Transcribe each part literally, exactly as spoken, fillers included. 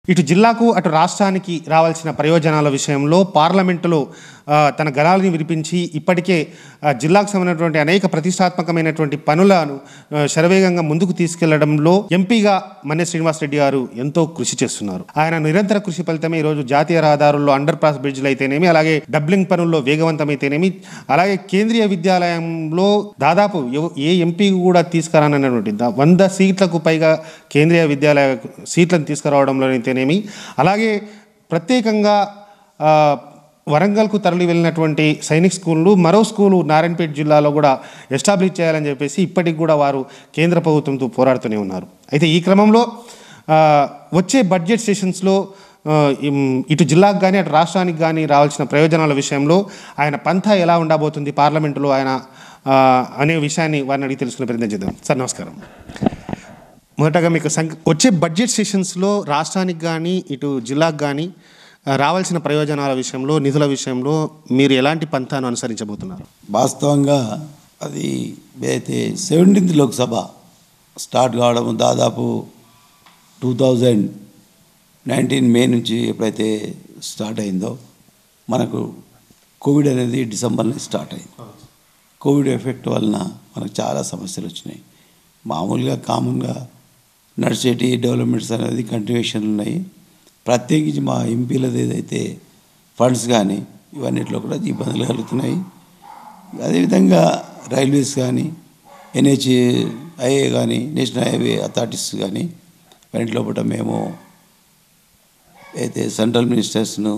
ఇటు జిల్లాకు అటు రాష్ట్రానికి రావాల్సిన ప్రయోజనాల విషయంలో పార్లమెంటులో తన గళాలను వినిపించి ఇప్పటికే జిల్లాకు సంబంధించినటువంటి అనేక ప్రతిష్టాత్మకమైనటువంటి పనులను శరవేగంగా ముందుకు తీసుకెళ్లడంలో ఎంపీగా మన్నె శ్రీనివాస్ రెడ్డి గారు ఎంతో కృషి చేస్తున్నారు. ఆయన నిరంతర కృషి ఫలితమే ఈరోజు జాతీయ రహదారుల్లో అండర్ పాస్ బ్రిడ్జ్లు అయితేనేమి, అలాగే డబ్లింగ్ పనుల్లో వేగవంతమైతేనేమి, అలాగే కేంద్రీయ విద్యాలయంలో దాదాపు ఏ ఎంపీ కూడా తీసుకురానటువంటి వంద సీట్లకు పైగా కేంద్రీయ విద్యాలయ సీట్లను తీసుకురావడంలో అయితేనేమి, అలాగే ప్రత్యేకంగా వరంగల్కు తరలి వెళ్ళినటువంటి సైనిక్ స్కూళ్ళు మరో స్కూలు నారాయణపేట జిల్లాలో కూడా ఎస్టాబ్లిష్ చేయాలని చెప్పేసి ఇప్పటికి కూడా వారు కేంద్ర ప్రభుత్వంతో పోరాడుతూనే ఉన్నారు. అయితే ఈ క్రమంలో వచ్చే బడ్జెట్ సెషన్స్లో ఇటు జిల్లాకు కానీ అటు రాష్ట్రానికి కానీ రావాల్సిన ప్రయోజనాల విషయంలో ఆయన పంథా ఎలా ఉండబోతుంది పార్లమెంటులో ఆయన అనే విషయాన్ని వారిని అడిగి తెలుసుకునే ప్రయత్నం చేద్దాం. సార్ నమస్కారం. మొదటగా మీకు సంఖ్య వచ్చే బడ్జెట్ సెషన్స్లో రాష్ట్రానికి కానీ ఇటు జిల్లాకు కానీ రావాల్సిన ప్రయోజనాల విషయంలో, నిధుల విషయంలో మీరు ఎలాంటి పంథాను అనుసరించబోతున్నారు? వాస్తవంగా అది అయితే సెవెంటీన్త్ లోక్సభ స్టార్ట్ కావడం దాదాపు టూ థౌజండ్ నైన్టీన్ మే నుంచి ఎప్పుడైతే స్టార్ట్ అయిందో మనకు కోవిడ్ అనేది డిసెంబర్లో స్టార్ట్ అయింది. కోవిడ్ ఎఫెక్ట్ వలన మనకు చాలా సమస్యలు వచ్చినాయి. మామూలుగా కామన్గా నడిచేటి డెవలప్మెంట్స్ అనేది కంటిన్యూషన్ ఉన్నాయి. ప్రత్యేకించి మా ఎంపీలది ఏదైతే ఫండ్స్ కానీ ఇవన్నిట్లో కూడా ఇబ్బందులు కలుగుతున్నాయి. అదేవిధంగా రైల్వేస్ కానీ, ఎన్హెచ్ఐఏ కానీ, నేషనల్ హైవే అథారిటీస్ కానీ ఇవన్నిట్లో కూడా మేము అయితే సెంట్రల్ మినిస్టర్స్ను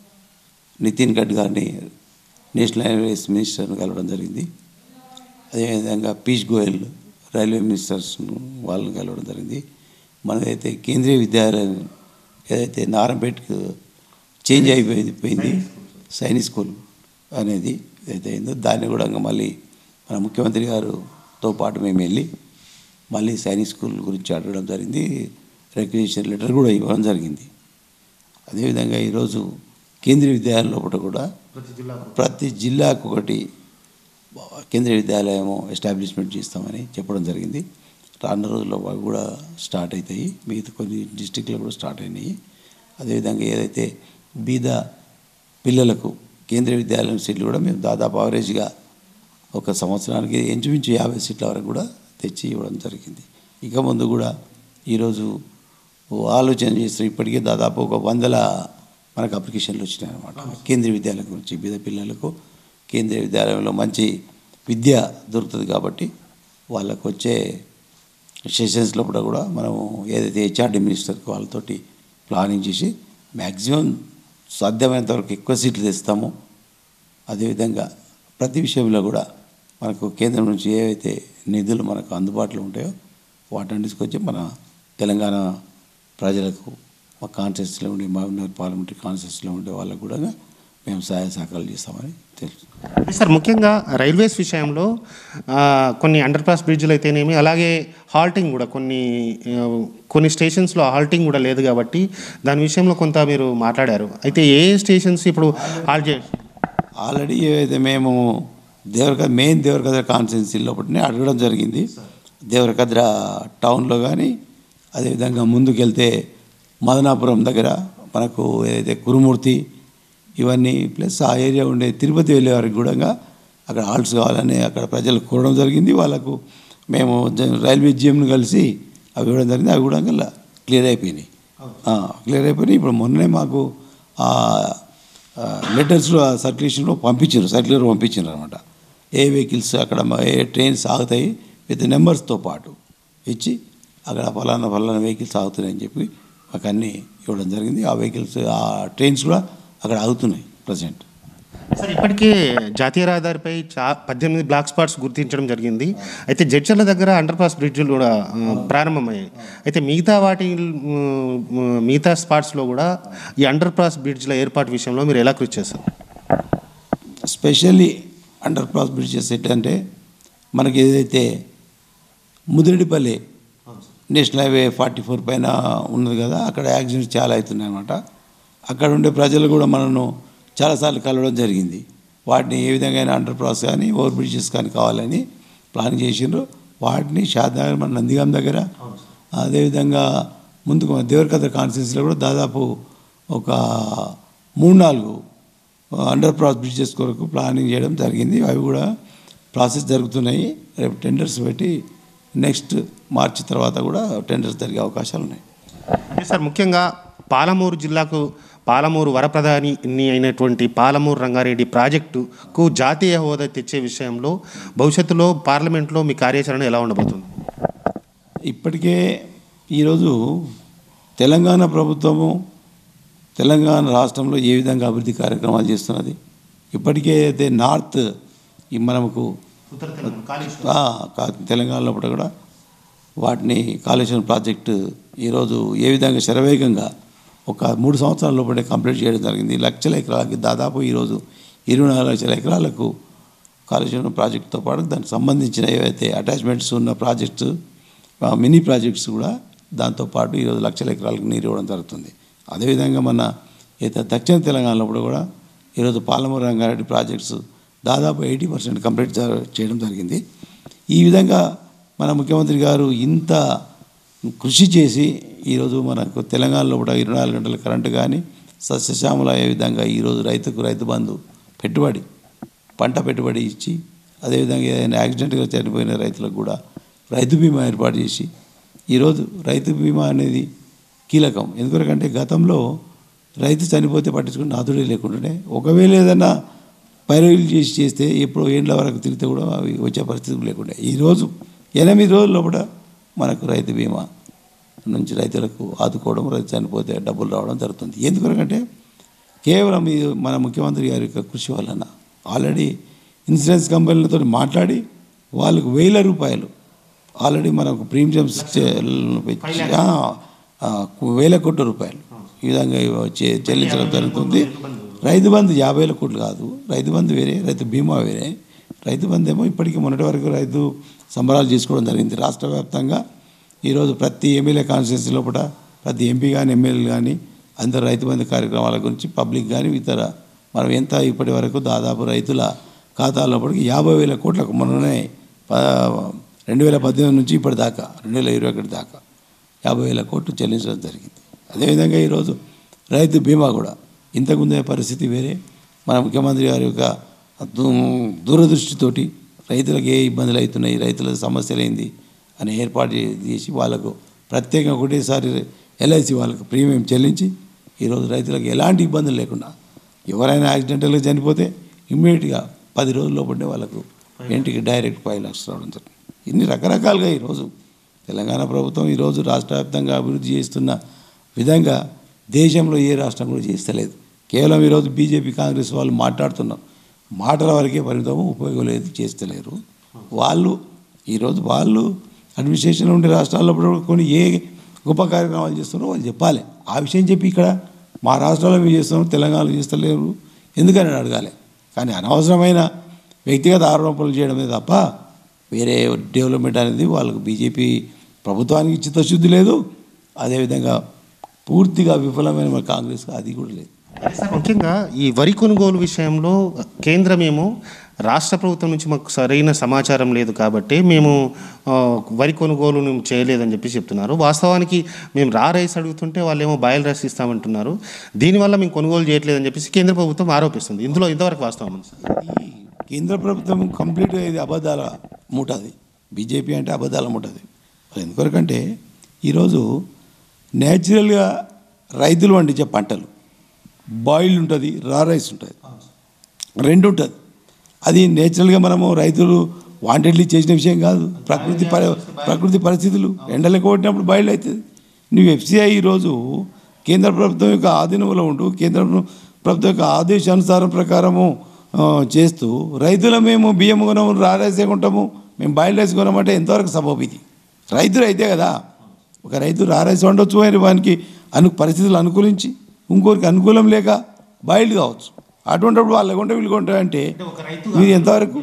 నితిన్ గడ్కరీని, నేషనల్ హైవేస్ మినిస్టర్ను కలవడం జరిగింది. అదేవిధంగా పీయూష్ గోయల్ రైల్వే మినిస్టర్స్ను వాళ్ళని కలవడం జరిగింది. మనదైతే కేంద్రీయ విద్యాలయం ఏదైతే నారాయణపేటకు చేంజ్ అయిపోయింది పోయింది సైనిక్ స్కూల్ అనేది ఏదైతే అయిందో దాన్ని కూడా మళ్ళీ మన ముఖ్యమంత్రి గారుతో పాటు మేము వెళ్ళి మళ్ళీ సైనిక్ స్కూల్ గురించి అడగడం జరిగింది. రిక్వెజిషన్ లెటర్ కూడా ఇవ్వడం జరిగింది. అదేవిధంగా ఈరోజు కేంద్రీయ విద్యాలయం లోపల కూడా ప్రతి జిల్లాకు ఒకటి కేంద్రీయ విద్యాలయము ఎస్టాబ్లిష్మెంట్ చేస్తామని చెప్పడం జరిగింది. రానున్న రోజుల్లో అవి కూడా స్టార్ట్ అవుతాయి. మిగతా కొన్ని డిస్టిక్లో కూడా స్టార్ట్ అయినాయి. అదేవిధంగా ఏదైతే బీద పిల్లలకు కేంద్రీయ విద్యాలయం సీట్లు కూడా మేము దాదాపు అవరేజ్గా ఒక సంవత్సరానికి ఇంచుమించు యాభై సీట్ల వరకు కూడా తెచ్చి ఇవ్వడం జరిగింది. ఇక ముందు కూడా ఈరోజు ఆలోచన చేస్తూ ఇప్పటికే దాదాపు ఒక వందల మనకు అప్లికేషన్లు వచ్చినాయి అన్నమాట. కేంద్రీయ విద్యాలయం గురించి బీద పిల్లలకు కేంద్రీయ విద్యాలయంలో మంచి విద్య దొరుకుతుంది కాబట్టి వాళ్ళకు వచ్చే సెషన్స్లో కూడా మనము ఏదైతే హెచ్ఆర్డీ మినిస్టర్కి వాళ్ళతోటి ప్లానింగ్ చేసి మ్యాక్సిమం సాధ్యమైనంత వరకు ఎక్కువ సీట్లు తెస్తాము. అదేవిధంగా ప్రతి విషయంలో కూడా మనకు కేంద్రం నుంచి ఏవైతే నిధులు మనకు అందుబాటులో ఉంటాయో వాటిని తీసుకొచ్చి మన తెలంగాణ ప్రజలకు మా కాన్స్టిట్యూన్సీలో ఉండే మా పార్లమెంటరీ కాన్స్టిట్యూన్సీలో ఉండే వాళ్ళకు కూడా మేము సహాయ సహకారాలు చేస్తామని తెలుసు. సార్, ముఖ్యంగా రైల్వేస్ విషయంలో కొన్ని అండర్ పాస్ బ్రిడ్జ్లు అయితేనేమి, అలాగే హాల్టింగ్ కూడా కొన్ని కొన్ని స్టేషన్స్లో హాల్టింగ్ కూడా లేదు కాబట్టి దాని విషయంలో కొంత మీరు మాట్లాడారు. అయితే ఏ స్టేషన్స్ ఇప్పుడు హాల్ట్ చే ఆల్రెడీ ఏవైతే మేము దేవరకద్ర మెయిన్ దేవరకద్ర కాన్స్టిట్యున్సీ లోపలనే అడగడం జరిగింది. దేవరకద్ర టౌన్లో కానీ, అదేవిధంగా ముందుకెళ్తే మదనాపురం దగ్గర మనకు ఏదైతే కురుమూర్తి ఇవన్నీ ప్లస్ ఆ ఏరియా ఉండే తిరుపతి వెళ్ళే వారికి కూడా అక్కడ హాల్ట్స్ కావాలని అక్కడ ప్రజలు కోరడం జరిగింది. వాళ్ళకు మేము రైల్వే జిఎంను కలిసి అవి ఇవ్వడం జరిగింది. అవి కూడా క్లియర్ అయిపోయినాయి క్లియర్ అయిపోయినాయి ఇప్పుడు మొన్నే మాకు లెటర్స్లో సర్క్యులేషన్లో పంపించారు, సర్క్యులర్ పంపించారు అనమాట. ఏ వెహికల్స్ అక్కడ ఏ ట్రైన్స్ ఆగుతాయి విత్ నెంబర్స్తో పాటు ఇచ్చి అక్కడ ఫలానా ఫలానా వెహికల్స్ ఆగుతున్నాయని చెప్పి మాకు అన్నీ ఇవ్వడం జరిగింది. ఆ వెహికల్స్ ఆ ట్రైన్స్ కూడా అక్కడ ఆగుతున్నాయి ప్రజెంట్. సార్, ఇప్పటికే జాతీయ రహదారిపై చా పద్దెనిమిది బ్లాక్ స్పాట్స్ గుర్తించడం జరిగింది. అయితే జడ్చర్ల దగ్గర అండర్ పాస్ బ్రిడ్జ్లు కూడా ప్రారంభమయ్యాయి. అయితే మిగతా వాటి మిగతా స్పాట్స్లో కూడా ఈ అండర్ పాస్ బ్రిడ్జ్ల ఏర్పాటు విషయంలో మీరు ఎలా కృషి చేస్తారు? స్పెషల్లీ అండర్ పాస్ బ్రిడ్జెస్ ఏంటంటే మనకి ఏదైతే Mudireddipalli national highway forty four పైన ఉన్నది కదా, అక్కడ యాక్సిడెంట్స్ చాలా అవుతున్నాయి అన్నమాట. అక్కడ ఉండే ప్రజలు కూడా మనను చాలాసార్లు కలవడం జరిగింది. వాటిని ఏ విధంగా అండర్ పాస్ కానీ ఓవర్ బ్రిడ్జెస్ కానీ కావాలని ప్లాన్ చేసిండ్రు. వాటిని షాద్నగర్ మన నందిగాం దగ్గర, అదేవిధంగా ముందుకు దేవరకద్ర కాన్స్టిట్యున్సీలో కూడా దాదాపు ఒక మూడు నాలుగు అండర్ పాస్ బ్రిడ్జెస్ కొరకు ప్లానింగ్ చేయడం జరిగింది. అవి కూడా ప్రాసెస్ జరుగుతున్నాయి. రేపు టెండర్స్ పెట్టి నెక్స్ట్ మార్చి తర్వాత కూడా టెండర్స్ జరిగే అవకాశాలు ఉన్నాయి. అంటే సార్ ముఖ్యంగా పాలమూరు జిల్లాకు పాలమూరు వరప్రధాని అయినటువంటి పాలమూరు రంగారెడ్డి ప్రాజెక్టుకు జాతీయ హోదా తెచ్చే విషయంలో భవిష్యత్తులో పార్లమెంట్లో మీ కార్యాచరణ ఎలా ఉండబోతుంది? ఇప్పటికే ఈరోజు తెలంగాణ ప్రభుత్వము తెలంగాణ రాష్ట్రంలో ఏ విధంగా అభివృద్ధి కార్యక్రమాలు చేస్తున్నది. ఇప్పటికే అయితే నార్త్ ఈ మనకు తెలంగాణలో కూడా వాటిని కాళేశ్వరం ప్రాజెక్టు ఈరోజు ఏ విధంగా శరవేగంగా ఒక మూడు సంవత్సరాల లోపలే కంప్లీట్ చేయడం జరిగింది. లక్షల ఎకరాలకి దాదాపు ఈరోజు ఇరవై నాలుగు లక్షల ఎకరాలకు కాళేశ్వరం ప్రాజెక్టుతో పాటు దానికి సంబంధించిన ఏవైతే అటాచ్మెంట్స్ ఉన్న ప్రాజెక్ట్స్ మినీ ప్రాజెక్ట్స్ కూడా దాంతోపాటు ఈరోజు లక్షల ఎకరాలకు నీరు ఇవ్వడం జరుగుతుంది. అదేవిధంగా మన అయితే దక్షిణ తెలంగాణలో కూడా ఈరోజు పాలమూరు రంగారెడ్డి ప్రాజెక్ట్స్ దాదాపు ఎయిటీ పర్సెంట్ కంప్లీట్ చేయడం జరిగింది. ఈ విధంగా మన ముఖ్యమంత్రి గారు ఇంత కృషి చేసి ఈరోజు మనకు తెలంగాణలో కూడా ఇరవై నాలుగు గంటల కరెంటు కానీ సస్యశ్యామల అయ్యే విధంగా ఈరోజు రైతుకు రైతు బంధు పెట్టుబడి పంట పెట్టుబడి ఇచ్చి అదేవిధంగా ఏదైనా యాక్సిడెంట్గా చనిపోయిన రైతులకు కూడా రైతు బీమా ఏర్పాటు చేసి ఈరోజు రైతు బీమా అనేది కీలకం. ఎందుకంటే గతంలో రైతు చనిపోతే పట్టించుకుని నాదుడే లేకుండానే ఒకవేళ ఏదైనా పైరవీలు చేసి చేస్తే ఎప్పుడో ఏండ్ల వరకు తిరిగితే కూడా అవి వచ్చే పరిస్థితి లేకుండా ఈరోజు ఎనిమిది రోజుల్లో కూడా మనకు రైతు బీమా నుంచి రైతులకు ఆదుకోవడం రైతు చనిపోతే డబ్బులు రావడం జరుగుతుంది. ఎందుకంటే కేవలం ఇది మన ముఖ్యమంత్రి గారి యొక్క కృషి వలన ఆల్రెడీ ఇన్సూరెన్స్ కంపెనీలతో మాట్లాడి వాళ్ళకు వేల రూపాయలు ఆల్రెడీ మనకు ప్రీమియమ్స్ వేల కోట్ల రూపాయలు ఈ విధంగా చెల్లించడం జరుగుతుంది. రైతు బంధు యాభై వేల కోట్లు కాదు, రైతు బంధు వేరే, రైతు బీమా వేరే. రైతు బంధు ఏమో ఇప్పటికీ మొన్నటి వరకు రైతు సంబరాలు చేసుకోవడం జరిగింది. రాష్ట్ర వ్యాప్తంగా ఈరోజు ప్రతి ఎమ్మెల్యే కాన్స్టిట్యున్సీ లోపల ప్రతి ఎంపీ కానీ ఎమ్మెల్యేలు కానీ అందరు రైతు బంధు కార్యక్రమాల గురించి పబ్లిక్ కానీ ఇతర మనం ఎంత ఇప్పటి వరకు దాదాపు రైతుల ఖాతాలోపటికి యాభై వేల కోట్లకు మొన్ననే రెండు వేల పద్దెనిమిది నుంచి ఇప్పటిదాకా రెండు వేల ఇరవై ఒకటి దాకా యాభై వేల కోట్లు చెల్లించడం జరిగింది. అదేవిధంగా ఈరోజు రైతు బీమా కూడా ఇంతకుముందే పరిస్థితి వేరే. మన ముఖ్యమంత్రి గారి యొక్క దూరదృష్టితోటి రైతులకు ఏ ఇబ్బందులు అవుతున్నాయి, రైతుల సమస్యలు ఏంది అని ఏర్పాటు చేసి వాళ్ళకు ప్రత్యేకంగా ఒకటేసారి ఎల్ఐసి వాళ్ళకు ప్రీమియం చెల్లించి ఈరోజు రైతులకు ఎలాంటి ఇబ్బందులు లేకుండా ఎవరైనా యాక్సిడెంటల్గా చనిపోతే ఇమ్మీడియట్గా పది రోజుల లోపలనే వాళ్ళకు ఇంటికి డైరెక్ట్ ఫైవ్ లక్షలు రావడం జరుగుతుంది. ఇన్ని రకరకాలుగా ఈరోజు తెలంగాణ ప్రభుత్వం ఈరోజు రాష్ట్ర వ్యాప్తంగా అభివృద్ధి చేస్తున్న విధంగా దేశంలో ఏ రాష్ట్రం కూడా చేస్తలేదు. కేవలం ఈరోజు బీజేపీ కాంగ్రెస్ వాళ్ళు మాట్లాడుతున్నారు, మాటల వరకే పరిమితం, ఉపయోగం లేదు, చేస్తలేరు. వాళ్ళు ఈరోజు వాళ్ళు అడ్మినిస్ట్రేషన్లో ఉండే రాష్ట్రాల్లో కొన్ని ఏ గొప్ప కార్యక్రమాలు చేస్తున్నారో వాళ్ళు చెప్పాలి. ఆ విషయం చెప్పి ఇక్కడ మా రాష్ట్రాల్లో మేము చేస్తున్నాం, తెలంగాణలో చేస్తలేరు ఎందుకని అడగాలి. కానీ అనవసరమైన వ్యక్తిగత ఆరోపణలు చేయడమే తప్ప వేరే డెవలప్మెంట్ అనేది వాళ్ళకు బీజేపీ ప్రభుత్వానికి చిత్తశుద్ధి లేదు. అదేవిధంగా పూర్తిగా విఫలమైన మన కాంగ్రెస్ అది కూడా లేదు. ముఖ్యంగా ఈ వరి కొనుగోలు విషయంలో కేంద్రమేమో రాష్ట్ర ప్రభుత్వం నుంచి మాకు సరైన సమాచారం లేదు కాబట్టి మేము వరి కొనుగోలు చేయలేదని చెప్పి చెప్తున్నారు. వాస్తవానికి మేము రా రైస్ అడుగుతుంటే వాళ్ళేమో బాయిల్ రైస్ ఇస్తామంటున్నారు. దీనివల్ల మేము కొనుగోలు చేయట్లేదని చెప్పేసి కేంద్ర ప్రభుత్వం ఆరోపిస్తుంది. ఇందులో ఇంతవరకు వాస్తవం ఈ కేంద్ర ప్రభుత్వం కంప్లీట్గా ఇది అబద్ధాల మూటది. బీజేపీ అంటే అబద్ధాల మూటది. ఎందుకంటే ఈరోజు న్యాచురల్గా రైతులు పండించే పంటలు బాయిల్డ్ ఉంటుంది, రా రైస్ ఉంటుంది, రెండు ఉంటుంది. అది నేచురల్గా మనము రైతులు వాంటెడ్లీ చేసిన విషయం కాదు. ప్రకృతి పరి ప్రకృతి పరిస్థితులు ఎండలు కొట్టినప్పుడు బాయిల్డ్ అవుతుంది. నువ్వు ఎఫ్సిఐ ఈరోజు కేంద్ర ప్రభుత్వం యొక్క ఆధీనంలో ఉంటూ కేంద్ర ప్రభుత్వం యొక్క ఆదేశానుసారం ప్రకారము చేస్తూ రైతుల మేము బియ్యం కొనము, రా రైసే కొంటాము, మేము బాయిల్డ్ రైస్ కొనమంటే ఎంతవరకు సబబు ఇది? రైతులు అయితే కదా, ఒక రైతు రా రైస్ వండొచ్చు అని వానికి అను పరిస్థితులు అనుకూలించి ఇంకోరికి అనుకూలం లేక బాయిల్డ్ కావచ్చు. అటువంటిప్పుడు వాళ్ళు కొంటే వీళ్ళు కొంటా అంటే మీరు ఎంతవరకు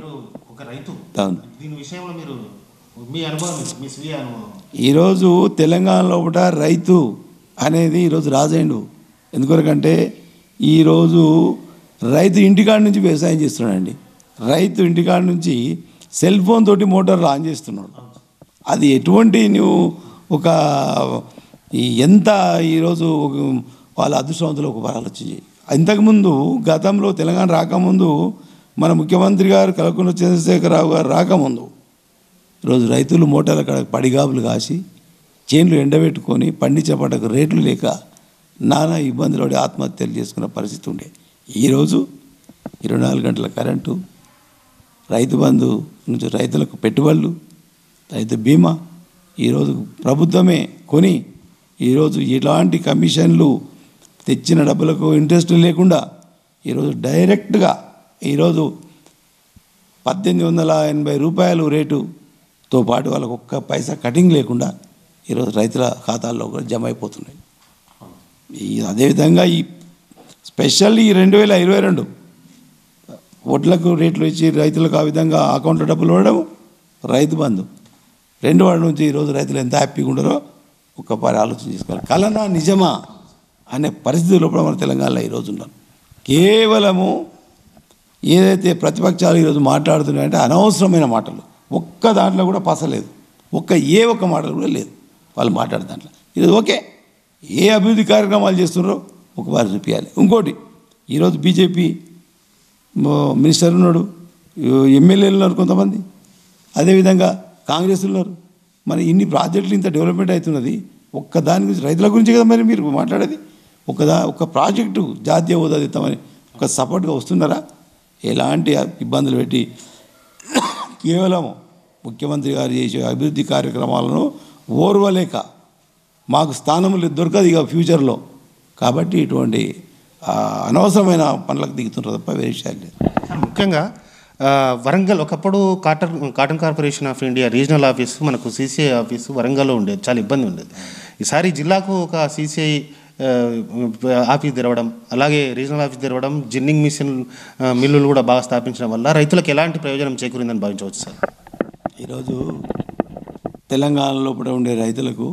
ఈరోజు తెలంగాణలో ఒకట రైతు అనేది ఈరోజు రాజైండు. ఎందుకంటే ఈరోజు రైతు ఇంటికాడ నుంచి వ్యవసాయం చేస్తున్నాడండి. రైతు ఇంటికాడ నుంచి సెల్ ఫోన్ తోటి మోటార్లు ఆన్ చేస్తున్నాడు. అది ఎటువంటి నువ్వు ఒక ఈ ఎంత ఈరోజు వాళ్ళ అదృష్టవంతులు ఒక ఆలోచించి ఇంతకుముందు గతంలో తెలంగాణ రాకముందు మన ముఖ్యమంత్రి గారు కల్వకుంట్ల చంద్రశేఖరరావు గారు రాకముందు ఈరోజు రైతులు మోటార్ల కాడ పడిగాపులు కాసి చేన్లు ఎండబెట్టుకొని పండించే పంటకు రేట్లు లేక నానా ఇబ్బందులు పడి ఆత్మహత్యలు చేసుకున్న పరిస్థితి ఉండే. ఈరోజు ఇరవై నాలుగు గంటల కరెంటు, రైతు బంధు నుంచి రైతులకు పెట్టుబడులు, రైతు బీమా ఈరోజు ప్రభుత్వమే కొని ఈరోజు ఎలాంటి కమిషన్లు తెచ్చిన డబ్బులకు ఇంట్రెస్ట్ లేకుండా ఈరోజు డైరెక్ట్గా ఈరోజు పద్దెనిమిది వందల ఎనభై రూపాయలు రేటుతో పాటు వాళ్ళకు ఒక్క పైసా కటింగ్ లేకుండా ఈరోజు రైతుల ఖాతాల్లో కూడా జమ అయిపోతున్నాయి. ఈ అదేవిధంగా ఈ స్పెషల్ ఈ రెండు వేల ఇరవై రెండు వడ్లకు రేట్లు ఇచ్చి రైతులకు ఆ విధంగా అకౌంట్లో డబ్బులు ఇవ్వడం, రైతు బంధు రెండు వాడి నుంచి ఈరోజు రైతులు ఎంత హ్యాపీగా ఉండరో ఒక్కపారి ఆలోచన చేసుకోవాలి. కలనా నిజమా అనే పరిస్థితుల్లో కూడా మన తెలంగాణలో ఈరోజు ఉన్నాం. కేవలము ఏదైతే ప్రతిపక్షాలు ఈరోజు మాట్లాడుతున్నాయంటే అనవసరమైన మాటలు, ఒక్క దాంట్లో కూడా పసలేదు, ఒక్క ఏ ఒక్క మాటలు కూడా లేదు వాళ్ళు మాట్లాడే దాంట్లో. ఈరోజు ఓకే ఏ అభివృద్ధి కార్యక్రమాలు చేస్తున్నారో ఒకవారు చూపించాలి. ఇంకోటి ఈరోజు బీజేపీ మినిస్టర్ ఉన్నాడు, ఎమ్మెల్యేలు ఉన్నారు కొంతమంది, అదేవిధంగా కాంగ్రెస్ ఉన్నారు. మరి ఇన్ని ప్రాజెక్టులు ఇంత డెవలప్మెంట్ అవుతున్నది, ఒక్క దాని గురించి రైతుల గురించి కదా మరి మీరు మాట్లాడేది. ఒకదా ఒక ప్రాజెక్టు జాతీయ హోదా ఇస్తామని ఒక సపోర్ట్గా వస్తున్నారా? ఎలాంటి ఇబ్బందులు పెట్టి కేవలం ముఖ్యమంత్రి గారు చేసే అభివృద్ధి కార్యక్రమాలను ఓర్వలేక మాకు స్థానం దొరకదు ఇక ఫ్యూచర్లో, కాబట్టి ఇటువంటి అనవసరమైన పనులకు దిగుతుంటారు తప్ప వేరే విషయాలు లేదు. ముఖ్యంగా వరంగల్ ఒకప్పుడు cotton cotton corporation of India regional office మనకు సీసీఐ ఆఫీసు వరంగల్లో ఉండేది, చాలా ఇబ్బంది ఉండేది. ఈసారి జిల్లాకు ఒక సీసీఐ ఆఫీస్ తెరవడం, అలాగే రీజనల్ ఆఫీస్ తెరవడం, జిన్నింగ్ మిషన్ మిల్లులు కూడా బాగా స్థాపించడం వల్ల రైతులకు ఎలాంటి ప్రయోజనం చేకూరిందని భావించవచ్చు సార్? ఈరోజు తెలంగాణలో కూడా ఉండే రైతులకు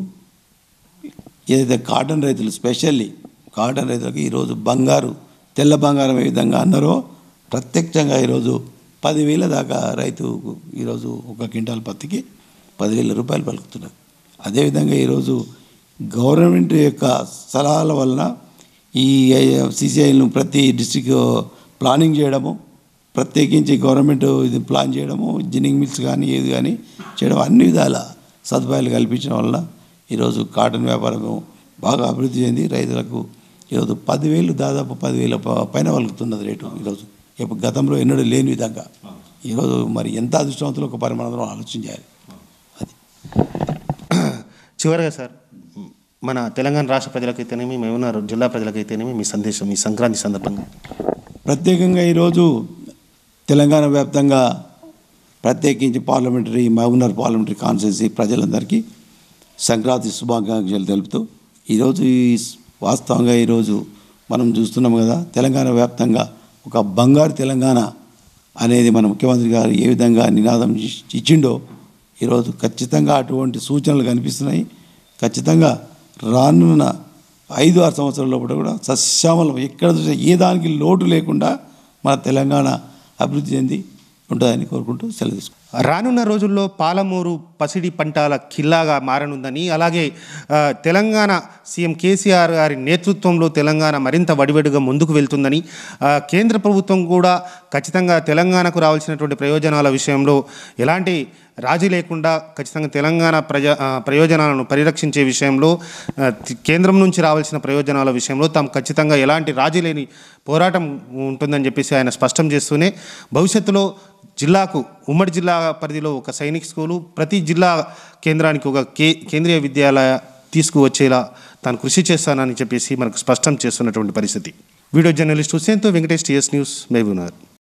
ఏదైతే కాటన్ రైతులు స్పెషల్లీ కాటన్ రైతులకు ఈరోజు బంగారు తెల్ల బంగారం ఏ విధంగా అన్నారో ప్రత్యక్షంగా ఈరోజు పదివేల దాకా రైతుకు ఈరోజు ఒక క్వింటాల్ పత్తికి పదివేల రూపాయలు పలుకుతున్నారు. అదేవిధంగా ఈరోజు గవర్నమెంట్ యొక్క సలహాల వలన ఈ సీసీఐలను ప్రతి డిస్ట్రిక్ట్ ప్లానింగ్ చేయడము, ప్రత్యేకించి గవర్నమెంట్ ఇది ప్లాన్ చేయడము, జిన్నింగ్ మిల్స్ కానీ ఏది కానీ చేయడం, అన్ని విధాల సదుపాయాలు కల్పించడం వలన ఈరోజు కాటన్ వ్యాపారం బాగా అభివృద్ధి చెంది రైతులకు ఈరోజు పదివేలు దాదాపు పదివేల పైన వలుకుతున్నది రేటు. ఈరోజు ఇప్పుడు గతంలో ఎన్నడూ లేని విధంగా ఈరోజు మరి ఎంత అదృష్టవంతులు ఒక పరిమాణంలో ఆలోచించాలి. అది చివరిగా సార్, మన తెలంగాణ రాష్ట్ర ప్రజలకైతేనేమి, మేమున్నారు జిల్లా ప్రజలకైతేనేమి మీ సందేశం ఈ సంక్రాంతి సందర్భంగా? ప్రత్యేకంగా ఈరోజు తెలంగాణ వ్యాప్తంగా ప్రత్యేకించి పార్లమెంటరీ మహబూబ్నగర్ పార్లమెంటరీ కాన్స్టిట్యున్సీ ప్రజలందరికీ సంక్రాంతి శుభాకాంక్షలు తెలుపుతూ ఈరోజు ఈ వాస్తవంగా ఈరోజు మనం చూస్తున్నాం కదా, తెలంగాణ వ్యాప్తంగా ఒక బంగారు తెలంగాణ అనేది మన ముఖ్యమంత్రి గారు ఏ విధంగా నినాదం ఇచ్చిండో ఈరోజు ఖచ్చితంగా అటువంటి సూచనలు కనిపిస్తున్నాయి. ఖచ్చితంగా రానున్న ఐదు ఆరు సంవత్సరాల లోపల కూడా సస్యామలం ఎక్కడ చూసినా ఏ దానికి లోటు లేకుండా మన తెలంగాణ అభివృద్ధి చెంది ఉంటుందని కోరుకుంటూ సెలవు తీసుకుంటాం. రానున్న రోజుల్లో పాలమూరు పసిడి పంటల ఖిల్లాగా మారనుందని, అలాగే తెలంగాణ సీఎం కేసీఆర్ గారి నేతృత్వంలో తెలంగాణ మరింత వడివడిగా ముందుకు వెళ్తుందని, కేంద్ర ప్రభుత్వం కూడా ఖచ్చితంగా తెలంగాణకు రావాల్సినటువంటి ప్రయోజనాల విషయంలో ఎలాంటి రాజీ లేకుండా ఖచ్చితంగా తెలంగాణ ప్రజా ప్రయోజనాలను పరిరక్షించే విషయంలో, కేంద్రం నుంచి రావాల్సిన ప్రయోజనాల విషయంలో తాము ఖచ్చితంగా ఎలాంటి రాజీ లేని పోరాటం ఉంటుందని చెప్పేసి ఆయన స్పష్టం చేస్తూనే భవిష్యత్తులో జిల్లాకు ఉమ్మడి జిల్లా పరిధిలో ఒక సైనిక్ స్కూలు, ప్రతి జిల్లా కేంద్రానికి ఒక కే కేంద్రీయ విద్యాలయ తీసుకువచ్చేలా తాను కృషి చేస్తానని చెప్పేసి మనకు స్పష్టం చేస్తున్నటువంటి పరిస్థితి. వీడియో జర్నలిస్ట్ హుసేన్తో వెంకటేష్, టీఎస్ న్యూస్, మహబూబ్నగర్.